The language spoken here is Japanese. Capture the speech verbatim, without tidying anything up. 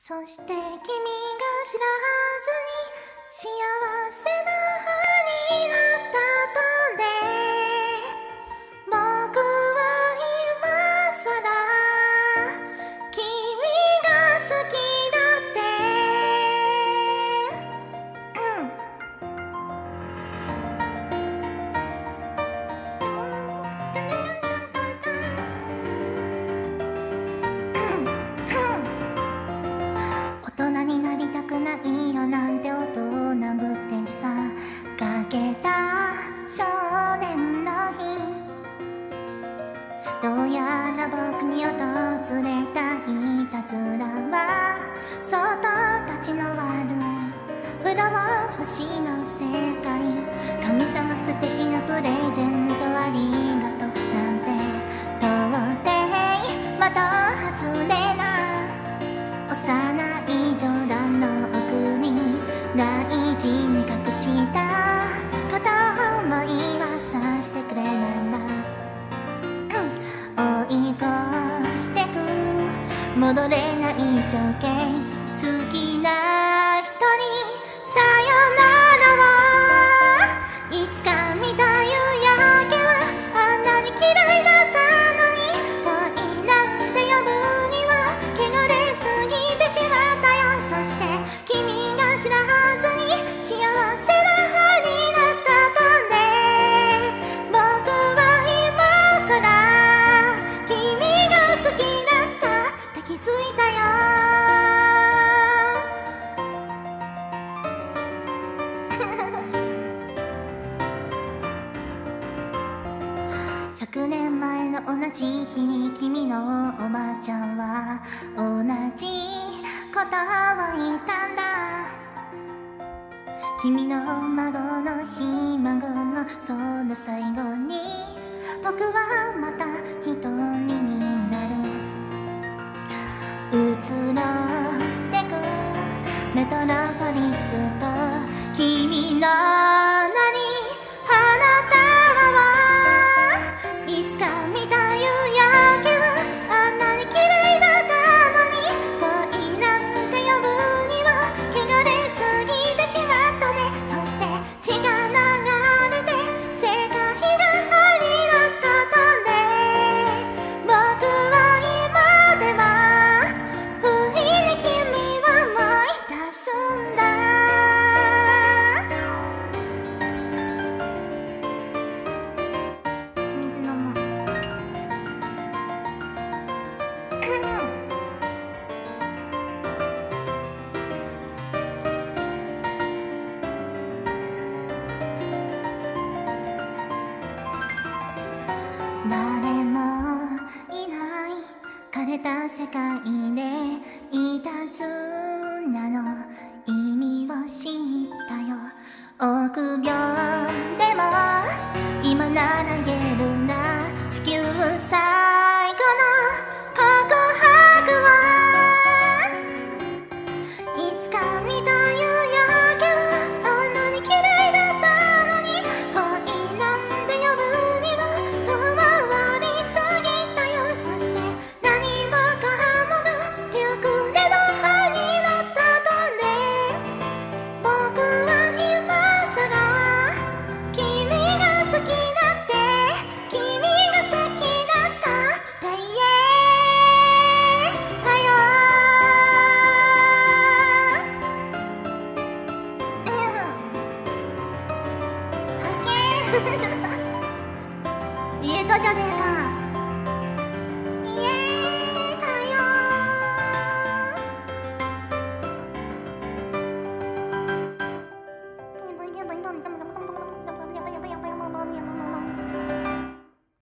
そして君が知らずに幸せな歯になったとで僕は今さら君が好きだ大人になりたくないよなんて大人ぶってさかけた少年の日どうやら僕に訪れたいたずらは外たちの悪い不老不死の世界神様素敵なプレゼントありがとうなんて到底的外れな幼い冗談の奥に大事に隠した片思いはさしてくれなんだ、うん、追い越してく戻れない情景好きな人にさよならはいつか見た夕焼けはあんなに嫌いだったのに恋なんて呼ぶには汚れすぎてしまったよそして君が知らずに幸せな歯になったとね僕は今さら君が好きだったって気づいたよひゃくねんまえの同じ日に君のおばあちゃんは同じことを言ったんだ君の孫のひ孫のその最後に僕はまた一人になる移ろってくメトロポリスと君の名に花束はいつか見た夕焼けはあんなに綺麗だったのに恋なんて呼ぶには汚れすぎてしまったねそして血が流れて世界が歯になったとね僕は今では不意に君を思い出すんだ水飲もう誰もいない枯れた世界でいたずらの意味を知ったよ臆病でも今なら言えるんだ地球最後の告白はいつか見た夕焼けはあんなに綺麗だったのに恋なんて呼ぶには遠回りすぎたよそして何もかもが手遅れの歯になったとね僕は今さら君が好きだって君が好きだったって言えたよ言えたじゃねえか